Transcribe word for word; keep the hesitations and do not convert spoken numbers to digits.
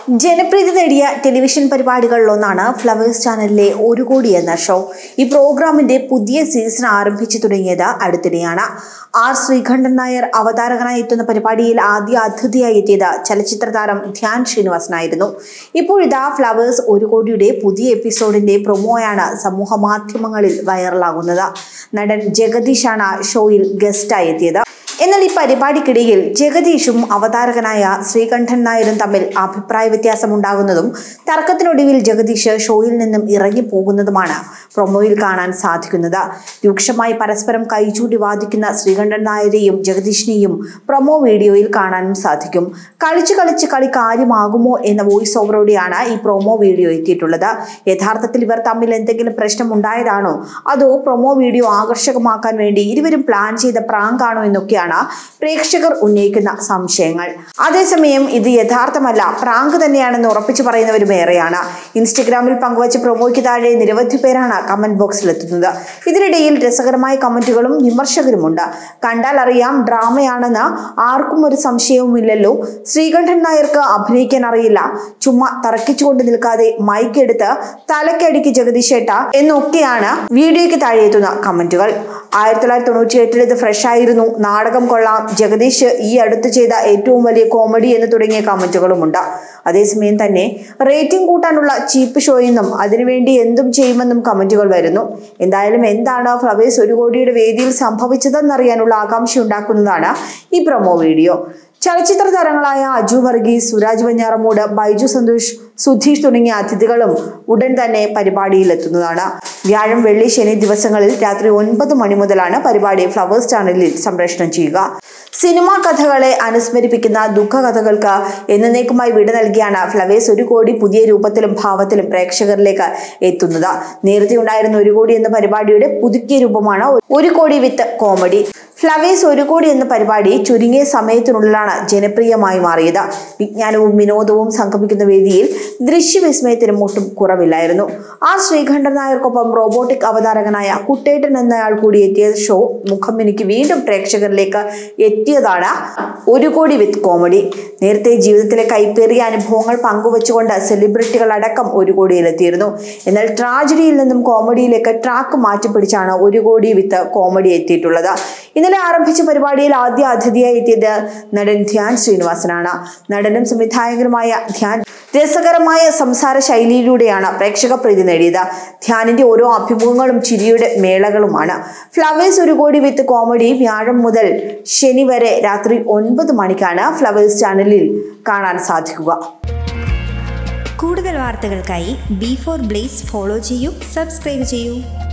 ജനപ്രീതി നേടിയ television പരിപാടികളിലൊന്നാണ് flowers ചാനലിലെ ഒരു കോടി എന്ന ഷോ. ഈ പ്രോഗ്രാമിന്റെ പുതിയ സീസൺ ആരംഭിച്ചു തുടങ്ങിയത് അടുത്തിടെയാണ്. ആർ ശ്രീകണ്ഠൻ നായർ അവതാരകനായി എത്തുന്ന പരിപാടിയിൽ ആദ്യ അതിഥിയായി എത്തിയത് ചലച്ചിത്ര താരം ധ്യാൻ ശ്രീനിവാസനായിരുന്നു. ഇപ്പോഴിതാ ഫ്ലവേഴ്സ് ഒരു കോടിയുടെ പുതിയ എപ്പിസോഡിന്റെ പ്രൊമോയാണ് സമൂഹ മാധ്യമങ്ങളിൽ വൈറലാകുന്നത്. നടൻ ജഗദീഷാണ് ഷോയിൽ ഗസ്റ്റായി എത്തിയത്. എന്നാൽ ഈ പരിപാടിക്കിടയിൽ ജഗദീഷും അവതാരകനായ ശ്രീകണ്ഠൻ നായരും തമ്മിൽ അഭിപ്രായ വ്യത്യാസമുണ്ടാകുന്നതും തർക്കത്തിനൊടുവിൽ ജഗദീഷ് ഷോയിൽ നിന്നും ഇറങ്ങിപ്പോകുന്നതുമാണ് പ്രൊമോയിൽ കാണാൻ സാധിക്കുന്നത്. രൂക്ഷമായി പരസ്പരം കൈചൂണ്ടി വാദിക്കുന്ന ശ്രീകണ്ഠൻ നായരെയും ജഗദീഷിനെയും പ്രൊമോ വീഡിയോയിൽ കാണാനും സാധിക്കും. കളിച്ച് കളിച്ച് കളി കാര്യമാകുമോ എന്ന വോയിസ് ഓവറോടെയാണ് ഈ പ്രൊമോ വീഡിയോ എത്തിയിട്ടുള്ളത്. യഥാർത്ഥത്തിൽ ഇവർ തമ്മിൽ എന്തെങ്കിലും പ്രശ്നം ഉണ്ടായതാണോ, അതോ പ്രൊമോ വീഡിയോ ആകർഷകമാക്കാൻ വേണ്ടി ഇരുവരും പ്ലാൻ ചെയ്ത പ്രാങ്കാണോ എന്നൊക്കെയാണ് പ്രേക്ഷകർ ഉന്നയിക്കുന്ന സംശയങ്ങൾ. അതേസമയം ഇത് യഥാർത്ഥമല്ല, പ്രാങ്ക് തന്നെയാണെന്ന് ഉറപ്പിച്ചു പറയുന്നവരും ഏറെയാണ്. ഇൻസ്റ്റഗ്രാമിൽ പങ്കുവച്ച പ്രൊമോയ്ക്ക് താഴെ നിരവധി പേരാണ് കമന്റ് ബോക്സിലെത്തുന്നത്. ഇതിനിടയിൽ രസകരമായ കമന്റുകളും വിമർശകരുമുണ്ട്. കണ്ടാൽ അറിയാം ഡ്രാമയാണെന്ന് ആർക്കും ഒരു സംശയവുമില്ലല്ലോ. ശ്രീകണ്ഠൻ നായർക്ക് അഭിനയിക്കാൻ അറിയില്ല, ചുമ്മാ തറക്കിച്ചുകൊണ്ട് നിൽക്കാതെ മൈക്ക് എടുത്ത് തലക്കടിക്ക് ജഗദീഷേട്ട എന്നൊക്കെയാണ് വീഡിയോയ്ക്ക് താഴെ എത്തുന്ന കമന്റുകൾ. ആയിരത്തി തൊള്ളായിരത്തി തൊണ്ണൂറ്റി എട്ടിൽ ഇത് ഫ്രഷ് ആയിരുന്നു, നാടകം കൊള്ളാം, ജഗദീഷ് ഈ അടുത്ത് ചെയ്ത ഏറ്റവും വലിയ കോമഡി എന്ന് തുടങ്ങിയ കമന്റുകളുമുണ്ട്. അതേസമയം തന്നെ റേറ്റിംഗ് കൂട്ടാനുള്ള ചീപ്പ് ഷോയെന്നും അതിനുവേണ്ടി എന്തും ചെയ്യുമെന്നും കമന്റുകൾ വരുന്നു. എന്തായാലും എന്താണ് ഫ്ലവേഴ്സ് ഒരു കോടിയുടെ വേദിയിൽ സംഭവിച്ചതെന്നറിയാനുള്ള ആകാംക്ഷ ഉണ്ടാക്കുന്നതാണ് ഈ പ്രൊമോ വീഡിയോ. ചലച്ചിത്ര താരങ്ങളായ അജു വർഗീസ്, സുരാജ് വെഞ്ഞാറമൂട്, ബൈജു സന്തോഷ്, സുധീഷ് തുടങ്ങിയ അതിഥികളും ഉടൻ തന്നെ പരിപാടിയിൽ എത്തുന്നതാണ്. വ്യാഴം, വെള്ളി, ശനി ദിവസങ്ങളിൽ രാത്രി ഒൻപത് മണി മുതലാണ് പരിപാടി ഫ്ലവേഴ്സ് ചാനലിൽ സംപ്രേഷണം ചെയ്യുക. സിനിമാ കഥകളെ അനുസ്മരിപ്പിക്കുന്ന ദുഃഖകഥകൾക്ക് എന്നേക്കുമായി വിട നൽകിയാണ് ഫ്ലവേഴ്സ് ഒരു കോടി പുതിയ രൂപത്തിലും ഭാവത്തിലും പ്രേക്ഷകരിലേക്ക് എത്തുന്നത്. നേരത്തെ ഉണ്ടായിരുന്ന ഒരു കോടി എന്ന പരിപാടിയുടെ പുതുക്കിയ രൂപമാണ് ഒരു കോടി വിത്ത് കോമഡി. ഫ്ലവേഴ്സ് ഒരു കോടി എന്ന പരിപാടി ചുരുങ്ങിയ സമയത്തിനുള്ളിലാണ് ജനപ്രിയമായി മാറിയത്. വിജ്ഞാനവും വിനോദവും സംഗമിക്കുന്ന വേദിയിൽ ദൃശ്യവിസ്മയത്തിനും ഒട്ടും കുറവില്ലായിരുന്നു. ആർ ശ്രീകണ്ഠൻ നായർക്കൊപ്പം റോബോട്ടിക് അവതാരകനായ കുട്ടേട്ടൻ എന്നയാൾ കൂടി എത്തിയ ഷോ മുഖം മിനുക്കി വീണ്ടും പ്രേക്ഷകരിലേക്ക് എത്തിയതാണ് ഒരു കോടി വിത്ത് കോമഡി. നേരത്തെ ജീവിതത്തിലെ കൈപ്പേറിയ അനുഭവങ്ങൾ പങ്കുവച്ചുകൊണ്ട് സെലിബ്രിറ്റികൾ അടക്കം ഒരു കോടിയിലെത്തിയിരുന്നു. എന്നാൽ ട്രാജഡിയിൽ നിന്നും കോമഡിയിലേക്ക് ട്രാക്ക് മാറ്റിപ്പിടിച്ചാണ് ഒരു കോടി വിത്ത് കോമഡി എത്തിയിട്ടുള്ളത്. ഇന്നലെ ആരംഭിച്ച പരിപാടിയിൽ ആദ്യ അതിഥിയായി എത്തിയത് നടൻ ധ്യാൻ ശ്രീനിവാസനാണ്. നടനും സംവിധായകനുമായ ധ്യാൻ രസകരമായ സംസാര ശൈലിയിലൂടെയാണ് പ്രേക്ഷക പ്രീതി നേടിയത്. ധ്യാനിന്റെ ഓരോ അഭിമുഖങ്ങളും ചിരിയുടെ മേളകളുമാണ്. ഫ്ലവേഴ്സ് ഒരു കോടി വിത്ത് കോമഡി വ്യാഴം മുതൽ ശനി വരെ രാത്രി ഒൻപത് മണിക്കാണ് ഫ്ലവേഴ്സ് ചാനലിൽ കാണാൻ സാധിക്കുക. കൂടുതൽ വാർത്തകൾക്കായി ബി ഫോർ ബ്ലേസ് ഫോളോ ചെയ്യൂ, സബ്സ്ക്രൈബ് ചെയ്യൂ.